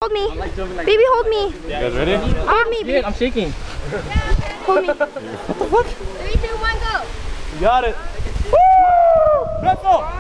hold me. Baby, hold me. You guys ready? Hold me, baby. I'm shaking. Hold me. What the fuck? 3, 2, 1, go. You got it. Woo! Pretzel!